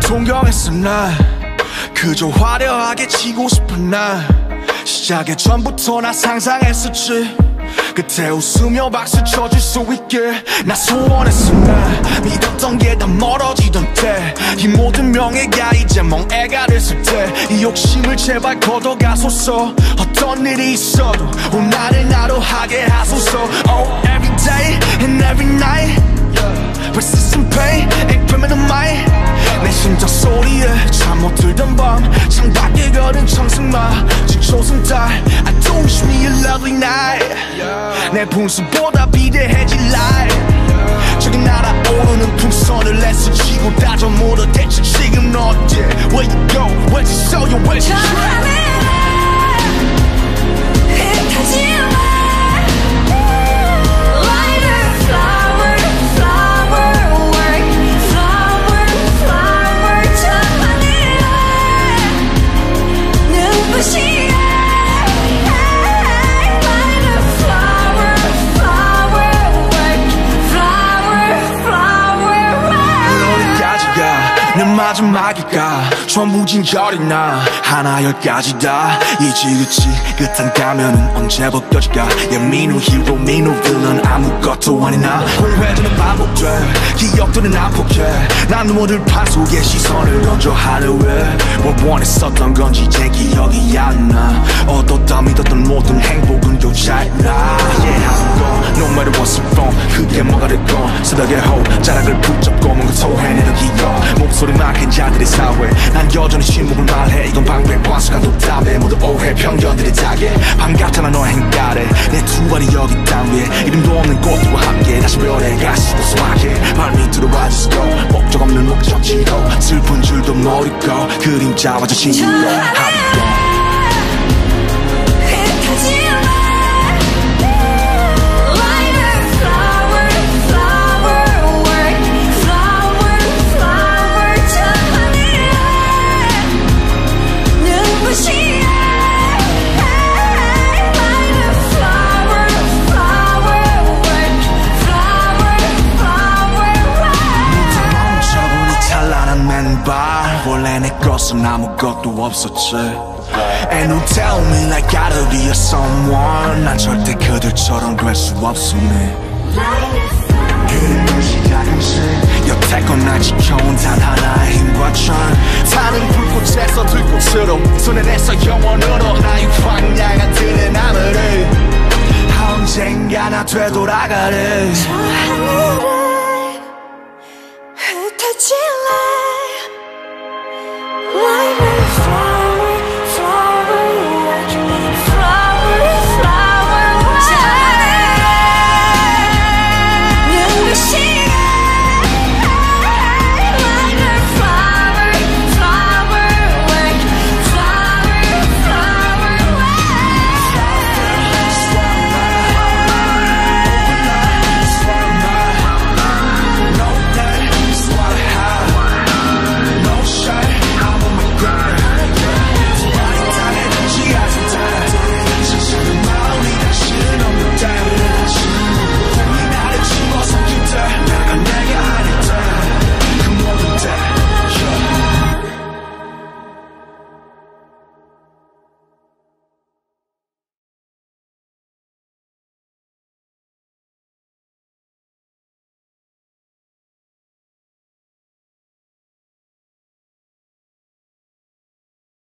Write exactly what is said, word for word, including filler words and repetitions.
동경했어 난 그저 화려하게 치고 싶은 날 시작의 전부터 나 상상했었지 그때 웃으며 박수 쳐줄 수 있게 나 소원했어 난 믿었던 게 다 멀어지던 때 이 모든 명예가 이제 멍해가 됐을 때 이 욕심을 제발 걷어가소서 어떤 일이 있어도 오늘을 나로 하게 하소서 Oh every day and every night Persistent pain, a criminal mind 내 심장 소리에 잠 못 들던 밤 창밖에 걸은 청승마 지초승달 I do wish me a lovely night 내 분수보다 비대해질 life 저기 날아오르는 풍선을 내스치고 다져 물어 대체 지금 너 어때 Where you go, where'd you sow your where'd you try 내 마지막이가 전부 진절이 나 하나 열까지 다 이 지그치 끝한 가면은 언제 벗겨질까 Yeah me no hero me no villain 아무것도 아닌 나 공회전은 반복돼 기억들은 안 포기해 난 누구들 판 속에 시선을 던져 하루에 뭘 원했었던 건지 제 기억이 안 나 얻었다 믿었던 모든 행복은 교차했나 Yeah I'm gone no matter what's wrong 그게 뭐가 됐건 쓰다게 호 자락을 붙잡고 뭔가 토해내는 기억 목소리만 큰 자들의 사회 난 여전히 침묵을 말해 이건 방패 과수가 높다며 모두 오해 편견들이 다게 반갑잖아 너의 행가래 내 두 발이 여기 땅 위에 이름도 없는 꽃들과 함께 다시 별에 가시고 소확해 발밑으로 I just go 목적 없는 목적지로 슬픈 줄도 모르고 그림자와 저 친구로 원래 내 것은 아무것도 없었지 And you tell me like gotta be a someone 난 절대 그들처럼 될 수 없음네 그림을 시작한지 여태껏 날 지켜온 단 하나의 힘과 천 타는 불꽃에서 들꽃으로 손에 내서 영원으로 나의 황량한 들의 나무를 언젠가 나 되돌아가래 저 하늘을 흩어질래